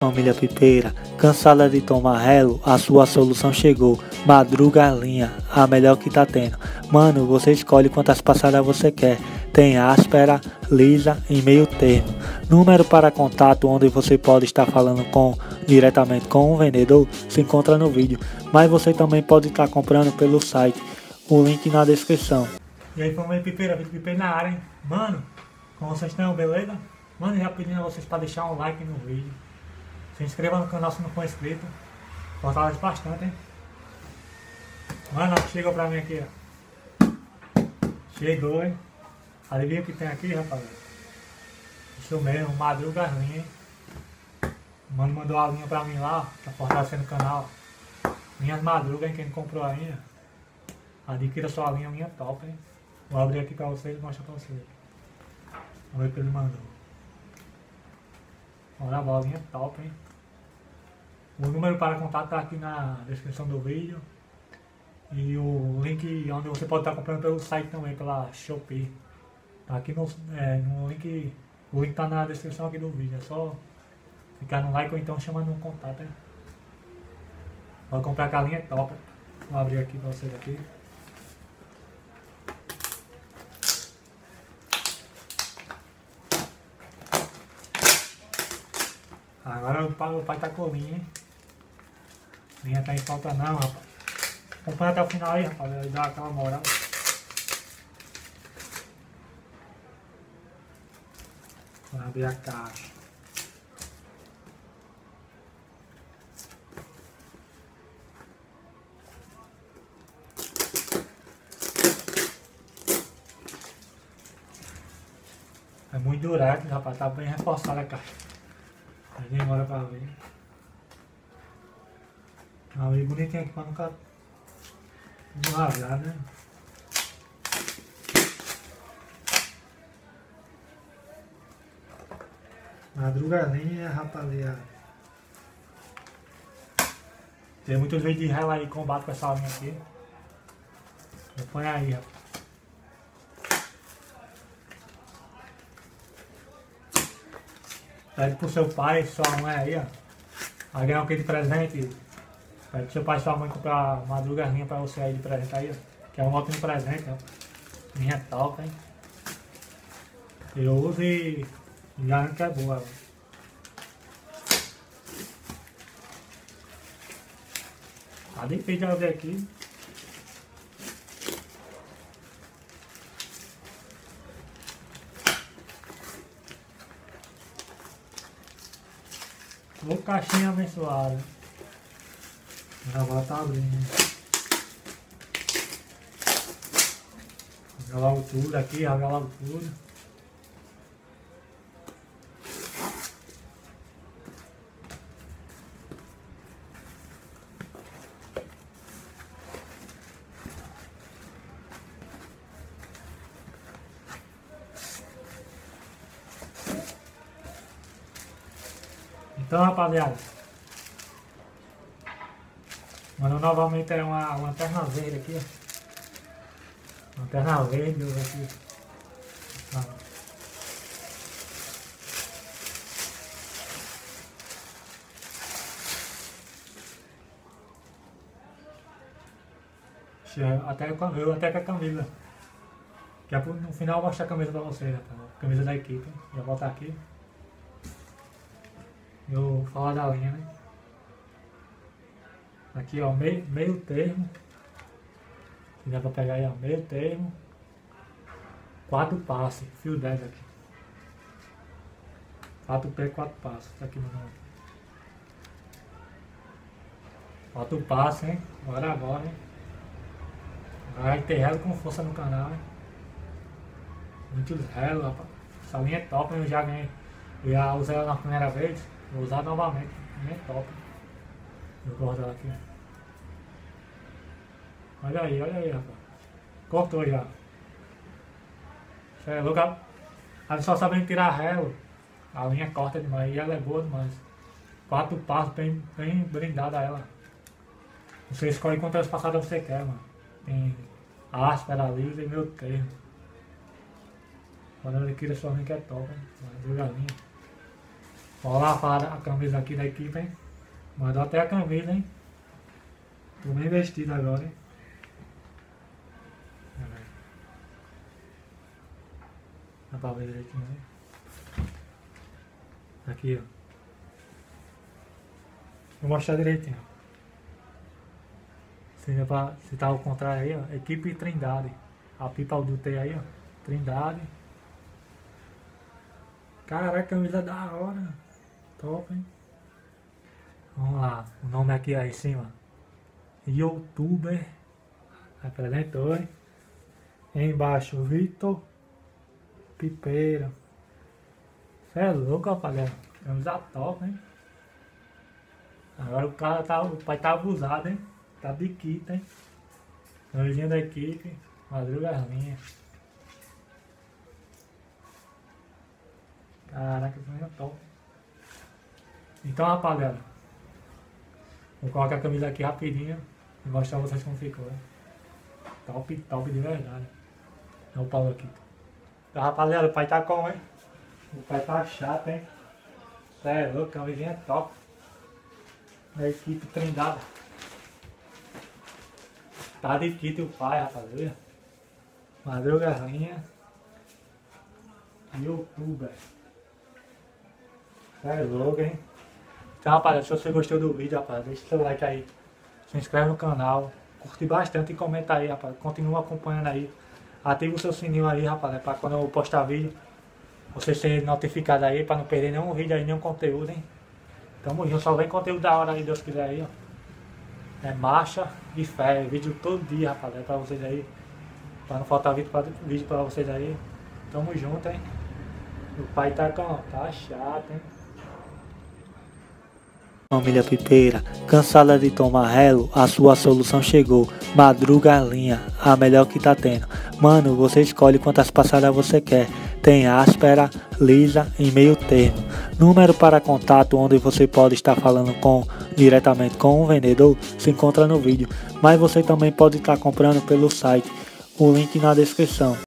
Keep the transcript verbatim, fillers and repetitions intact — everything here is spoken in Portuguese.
Família pipeira, cansada de tomar relo, a sua solução chegou. Madruga linha, a melhor que tá tendo. Mano, você escolhe quantas passadas você quer. Tem áspera, lisa e meio termo. Número para contato onde você pode estar falando com diretamente com um vendedor se encontra no vídeo, mas você também pode estar comprando pelo site. O link na descrição. E aí, família pipeira, vídeo pipeira na área, hein? Mano, como vocês estão, beleza? Mano, já pedindo a vocês para deixar um like no vídeo. Se inscreva no canal se não for inscrito. Fortalece bastante, hein? Mano, chegou pra mim aqui, ó. Chegou, hein? Adivinha o que tem aqui, rapaziada? Isso mesmo, Madruga linha, hein? Mano mandou a linha pra mim lá, tá fortalecendo o canal. Linhas Madruga, hein? Quem não comprou ainda, adquira sua linha, linha top, hein? Vou abrir aqui pra vocês e mostrar pra vocês. Vamos ver o que ele mandou. Olha a bolinha top, hein? O número para contato tá aqui na descrição do vídeo. E o link onde você pode estar comprando pelo site também, pela Shopee. Tá aqui no, é, no link. O link tá na descrição aqui do vídeo. É só clicar no like ou então chamar no contato, hein? Pode comprar que a linha é top. Vou abrir aqui pra vocês aqui. Agora o pai, o pai tá com linha, hein? Linha tá em falta não, rapaz. Acompanha até o final aí, rapaz. Vai dar aquela moral. Vou abrir a caixa. É muito durex, rapaz. Tá bem reforçada a caixa. Aí demora pra ver. Abri bonitinho aqui pra nunca não rasgar, né? Madruga linha, rapaziada. Tem muitos vídeos de relo aí, combate com essa linha aqui. Põe aí, rapaz. Pede pro seu pai, sua mãe aí, ó. Vai ganhar o que de presente? Pede pro seu pai e sua mãe comprar Madruga linha pra você aí de presente aí, ó. Que é um ótimo presente, ó. Linha top, hein? Eu uso e garanto que é boa, ó. Tá difícil de ver aqui. Ô caixinha abençoada. Agora tá abrindo. Joga logo tudo aqui, joga logo tudo. Então, rapaziada, mano, novamente é uma, uma lanterna verde aqui, ó. Lanterna verde aqui. Ah. Até, eu até com a camisa. Que no final eu vou mostrar a camisa pra vocês, rapaz. A camisa da equipe. Já vou botar aqui. Eu vou falar da linha, né? Aqui, ó, meio, meio termo. Dá pra pegar aí, ó, meio termo. Quatro passos, fio dez aqui. Quatro pés, quatro passos. Tá aqui no nome. Quatro passos, hein? Bora agora, hein? Vai ter relo com força no canal, hein? Muitos relos, rapaz. Essa linha é top, hein? Eu já ganhei. Eu já usei ela na primeira vez. Vou usar novamente, é top. Vou cortar aqui. Olha aí, olha aí, rapaz. Cortou já. Você é louco, aí só sabendo tirar relo. A linha corta demais e ela é boa demais. Quatro passos, bem, bem blindada ela. Você escolhe quantas passadas você quer, mano. Tem áspera, lisa e meio termo. Quando ele tira sua linha que é top, hein? Madruga linha. Olha lá para a camisa aqui da equipe, hein? Mandou até a camisa, hein? Tô bem vestido agora, hein? Dá pra ver direitinho, né? Aqui, ó. Vou mostrar direitinho. Se, pra, se tá ao contrário aí, ó. Equipe Trindade. A pipa do T aí, ó. Trindade. Caraca, camisa da hora. Top, hein? Vamos lá. O nome aqui aí em cima. Youtuber. Apresentou, hein? Embaixo, Vitor Pipeira. Você é louco, rapaziada. Camisa top, hein? Agora o cara tá. O pai tá abusado, hein? Tá de kit, hein? Camisinha da equipe. Madruga Linha. Caraca, camisa top. Então, rapaziada, vou colocar a camisa aqui rapidinho e mostrar pra vocês como ficou, né? Top, top de verdade. Olha o Paulo aqui. Então, rapaziada, o pai tá como, hein? O pai tá chato, hein? Cê é louco, camisinha top. Da equipe Trindade. Tá de kit o pai, rapaziada. Madruga Linha. Youtuber. Cê é louco, hein? Então, rapaziada, se você gostou do vídeo, rapaziada, deixa seu like aí. Se inscreve no canal. Curte bastante e comenta aí, rapaziada. Continua acompanhando aí. Ativa o seu sininho aí, rapaziada, pra quando eu postar vídeo, você ser notificado aí, pra não perder nenhum vídeo aí, nenhum conteúdo, hein? Tamo junto, só vem conteúdo da hora aí, Deus quiser aí, ó. É marcha e fé, vídeo todo dia, rapaziada, pra vocês aí. Pra não faltar vídeo pra, vídeo pra vocês aí. Tamo junto, hein? O pai tá com, tá chato, hein? Família Pipeira, cansada de tomar relo, a sua solução chegou. Madruga Linha, a melhor que tá tendo. Mano, você escolhe quantas passadas você quer. Tem áspera, lisa e meio termo. Número para contato onde você pode estar falando com diretamente com o vendedor se encontra no vídeo. Mas você também pode estar comprando pelo site. O link na descrição.